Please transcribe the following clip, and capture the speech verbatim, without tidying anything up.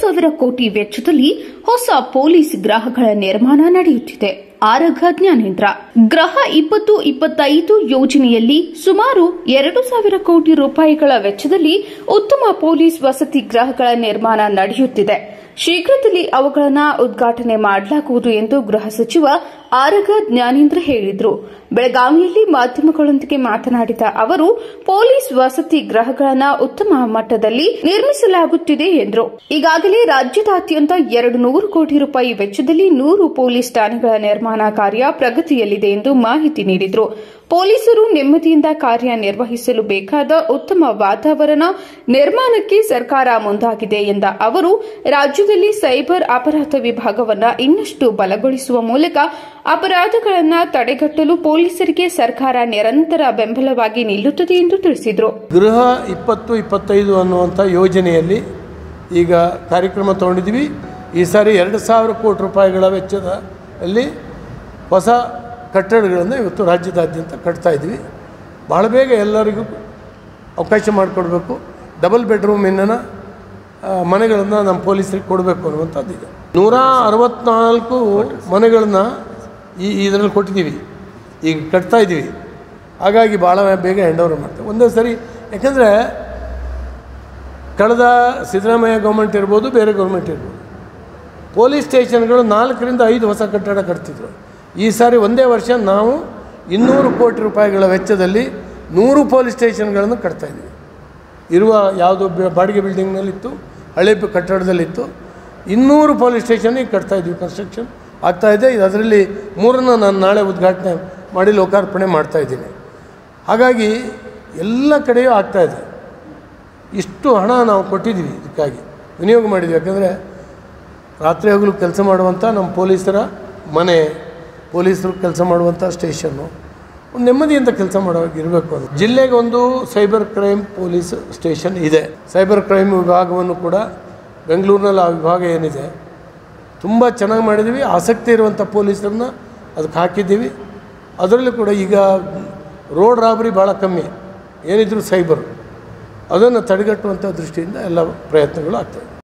ಸಾವಿರ ಕೋಟಿ ವೆಚ್ಚದಲ್ಲಿ ಹೊಸ ಪೊಲೀಸ್ ಗೃಹಗಳ ನಿರ್ಮಾಣ ನಡೆಯುತ್ತಿದೆ. ಆರಗ ಜ್ಞಾನೇಂದ್ರ ಗೃಹ ಇಪ್ಪತ್ತು ಇಪ್ಪತ್ತೈದು ಯೋಜನೆಯಲ್ಲಿ ಸುಮಾರು ಎರಡು ಸಾವಿರ ಕೋಟಿ ರೂಪಾಯಿಗಳ ವೆಚ್ಚದಲ್ಲಿ ಉತ್ತಮ ಪೊಲೀಸ್ ವಸತಿ ಗೃಹಗಳ ನಿರ್ಮಾಣ ನಡೆಯುತ್ತಿದೆ. ಶೀಘ್ರದಲ್ಲಿ ಅವುಗಳನ್ನು ಉದ್ಘಾಟನೆ ಮಾಡಲಾಗುವುದು ಎಂದು ಗೃಹ ಸಚಿವ ಆರಗ ಜ್ಞಾನೇಂದ್ರ ಹೇಳಿದರು. ಬೆಳಗಾವಿಯಲ್ಲಿ ಮಾಧ್ಯಮಗಳೊಂದಿಗೆ ಮಾತನಾಡಿದ ಅವರು, ಪೊಲೀಸ್ ವಸತಿ ಗೃಹಗಳನ್ನು ಉತ್ತಮ ಮಟ್ಟದಲ್ಲಿ ನಿರ್ಮಿಸಲಾಗುತ್ತಿದೆ ಎಂದರು. ಈಗಾಗಲೇ ರಾಜ್ಯದಾದ್ಯಂತ ಎರಡು ನೂರು ಕೋಟಿ ರೂಪಾಯಿ ವೆಚ್ಚದಲ್ಲಿ ನೂರು ಪೊಲೀಸ್ ಠಾಣೆಗಳ ನಿರ್ಮಾಣ ಕಾರ್ಯ ಪ್ರಗತಿಯಲ್ಲಿದೆ ಎಂದು ಮಾಹಿತಿ ನೀಡಿದರು. ಪೊಲೀಸರು ನೆಮ್ಮದಿಯಿಂದ ಕಾರ್ಯನಿರ್ವಹಿಸಲು ಬೇಕಾದ ಉತ್ತಮ ವಾತಾವರಣ ನಿರ್ಮಾಣಕ್ಕೆ ಸರ್ಕಾರ ಮುಂದಾಗಿದೆ ಎಂದ ಅವರು, ರಾಜ್ಯದಲ್ಲಿ ಸೈಬರ್ ಅಪರಾಧ ವಿಭಾಗವನ್ನು ಇನ್ನಷ್ಟು ಬಲಗೊಳಿಸುವ ಮೂಲಕ ಅಪರಾಧಗಳನ್ನು ತಡೆಗಟ್ಟಲು ಪೊಲೀಸರಿಗೆ ಸರ್ಕಾರ ನಿರಂತರ ಬೆಂಬಲವಾಗಿ ನಿಲ್ಲುತ್ತದೆ ಎಂದು ತಿಳಿಸಿದರು. ಗೃಹ ಇಪ್ಪತ್ತು ಇಪ್ಪತ್ತೈದು ಅನ್ನುವಂಥ ಯೋಜನೆಯಲ್ಲಿ ಈಗ ಕಾರ್ಯಕ್ರಮ ತಗೊಂಡಿದ್ದೀವಿ. ಈ ಸಾರಿ ಎರಡು ಸಾವಿರ ಕೋಟಿ ರೂಪಾಯಿಗಳ ವೆಚ್ಚದಲ್ಲಿ ಹೊಸ ಕಟ್ಟಡಗಳನ್ನು ಇವತ್ತು ರಾಜ್ಯದಾದ್ಯಂತ ಕಟ್ತಾ ಇದ್ದೀವಿ. ಭಾಳ ಬೇಗ ಎಲ್ಲರಿಗೂ ಅವಕಾಶ ಮಾಡಿಕೊಡ್ಬೇಕು. ಡಬಲ್ ಬೆಡ್ರೂಮಿನ ಮನೆಗಳನ್ನು ನಮ್ಮ ಪೊಲೀಸರಿಗೆ ಕೊಡಬೇಕು ಅನ್ನುವಂಥದ್ದಿದೆ. ನೂರ ಅರವತ್ನಾಲ್ಕು ಮನೆಗಳನ್ನು ಈ ಇದರಲ್ಲಿ ಕೊಟ್ಟಿದ್ದೀವಿ, ಈಗ ಕಟ್ತಾ ಇದ್ದೀವಿ. ಹಾಗಾಗಿ ಭಾಳ ಬೇಗ ಹ್ಯಾಂಡ್ ಓವರ್ ಮಾಡ್ತೇವೆ ಒಂದೇ ಸರಿ. ಯಾಕೆಂದರೆ ಕಳೆದ ಸಿದ್ದರಾಮಯ್ಯ ಗೌರ್ಮೆಂಟ್ ಇರ್ಬೋದು, ಬೇರೆ ಗೌರ್ಮೆಂಟ್ ಇರ್ಬೋದು, ಪೊಲೀಸ್ ಸ್ಟೇಷನ್ಗಳು ನಾಲ್ಕರಿಂದ ಐದು ಹೊಸ ಕಟ್ಟಡ ಕಟ್ತಿದ್ರು. ಈ ಸಾರಿ ಒಂದೇ ವರ್ಷ ನಾವು ಇನ್ನೂರು ಕೋಟಿ ರೂಪಾಯಿಗಳ ವೆಚ್ಚದಲ್ಲಿ ನೂರು ಪೊಲೀಸ್ ಸ್ಟೇಷನ್ಗಳನ್ನು ಕಟ್ತಾಯಿದ್ದೀವಿ. ಇರುವ ಯಾವುದೋ ಬಾಡಿಗೆ ಬಿಲ್ಡಿಂಗ್ನಲ್ಲಿತ್ತು, ಹಳೆ ಕಟ್ಟಡದಲ್ಲಿತ್ತು. ಇನ್ನೂರು ಪೊಲೀಸ್ ಸ್ಟೇಷನ್ ಈಗ ಕಟ್ತಾಯಿದ್ವಿ. ಕನ್ಸ್ಟ್ರಕ್ಷನ್ ಆಗ್ತಾಯಿದೆ. ಇದು ಅದರಲ್ಲಿ ಮೂರನ್ನು ನಾನು ನಾಳೆ ಉದ್ಘಾಟನೆ ಮಾಡಿ ಲೋಕಾರ್ಪಣೆ ಮಾಡ್ತಾಯಿದ್ದೀನಿ. ಹಾಗಾಗಿ ಎಲ್ಲ ಕಡೆಯೂ ಆಗ್ತಾಯಿದೆ. ಇಷ್ಟು ಹಣ ನಾವು ಕೊಟ್ಟಿದ್ದೀವಿ, ಇದಕ್ಕಾಗಿ ವಿನಿಯೋಗ ಮಾಡಿದ್ವಿ. ಯಾಕಂದರೆ ರಾತ್ರಿ ಹಗಲು ಕೆಲಸ ಮಾಡುವಂಥ ನಮ್ಮ ಪೊಲೀಸರ ಮನೆ, ಪೊಲೀಸರು ಕೆಲಸ ಮಾಡುವಂಥ ಸ್ಟೇಷನ್ನು ಒಂದು ನೆಮ್ಮದಿಯಿಂದ ಕೆಲಸ ಮಾಡೋವಾಗಿರಬೇಕು. ಅದು ಜಿಲ್ಲೆಗೆ ಒಂದು ಸೈಬರ್ ಕ್ರೈಮ್ ಪೊಲೀಸ್ ಸ್ಟೇಷನ್ ಇದೆ. ಸೈಬರ್ ಕ್ರೈಮ್ ವಿಭಾಗವನ್ನು ಕೂಡ ಬೆಂಗಳೂರಿನಲ್ಲಿ ಆ ವಿಭಾಗ ಏನಿದೆ ತುಂಬ ಚೆನ್ನಾಗಿ ಮಾಡಿದ್ದೀವಿ. ಆಸಕ್ತಿ ಇರುವಂಥ ಪೊಲೀಸರನ್ನ ಅದಕ್ಕೆ ಹಾಕಿದ್ದೀವಿ. ಅದರಲ್ಲೂ ಕೂಡ ಈಗ ರೋಡ್ ರಾಬರಿ ಭಾಳ ಕಮ್ಮಿ, ಏನಿದ್ರು ಸೈಬರ್, ಅದನ್ನು ತಡೆಗಟ್ಟುವಂಥ ದೃಷ್ಟಿಯಿಂದ ಎಲ್ಲ ಪ್ರಯತ್ನಗಳು ಆಗ್ತವೆ.